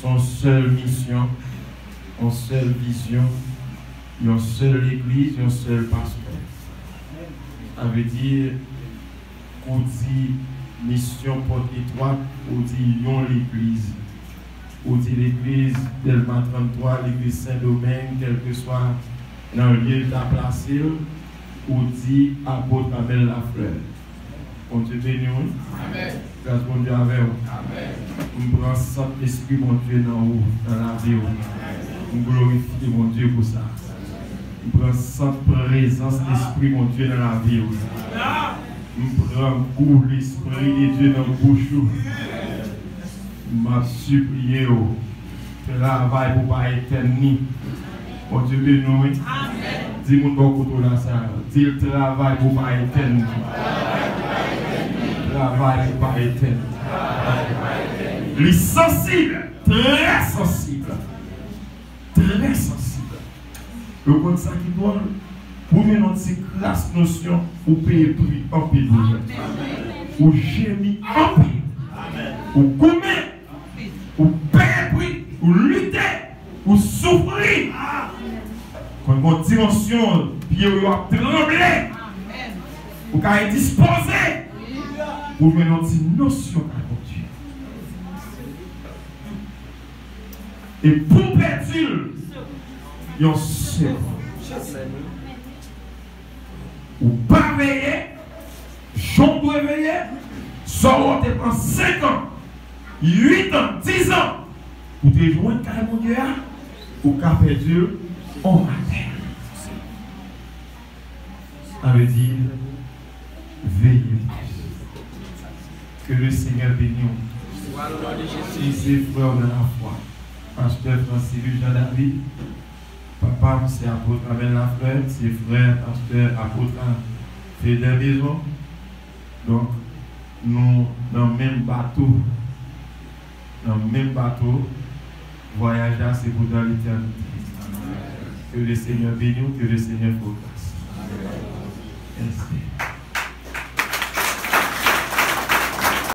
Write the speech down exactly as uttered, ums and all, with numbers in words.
son seule mission, une seule vision, une seule église, un seul pasteur. Ça veut dire qu'on dit mission porte étroite, on dit non l'église. On dit l'église Delma trente-trois, l'église Saint-Domingue, quel que soit dans le lieu de la place, on dit apôtre Abel Lafleur. On te bénit. Amen. Grâce mon Dieu avec vous. Amen. On prend Saint-Esprit, mon Dieu, dans vous, dans la vie. On glorifie mon Dieu pour ça. On prend Sainte présence d'Esprit, mon Dieu, dans la vie. On prend goût l'Esprit de Dieu dans le bouche. M'a supplié au travail pour pas éterni. Mon Dieu béni. Dis-moi beaucoup de la salle. Dis le travail pour pas éterni. Travail pour pas éterni. Les sensibles, très sensibles. Très sensibles. Le compte ça qui doit pour mener notre classe notion ou payer prix en pile. Ou gémir en pile. Ou combien. Ou payer prix, ou lutter, ou souffrir. Quand une dimension, pied ou a tremblé, ou qu'à être disposé, pour mener une notion à Dieu. Et pour perdre, il y a un seul. Ou pas veiller, j'en dois veiller, soit on prend cinq ans. huit ans, dix ans, pour te joindre carrément Dieu, ou qu'à perdu en matin. Ça veut dire veiller. Que le Seigneur bénisse. Si c'est frère de la foi, pasteur Francis Jean David, papa c'est apôtre Abel Lafleur, c'est frère pasteur apôtre Frédéric Maison. Donc, nous dans le même bateau. Dans le même bateau, voyager, c'est pour dans l'éternité. Que le Seigneur bénisse, que le Seigneur vous grâce. Merci.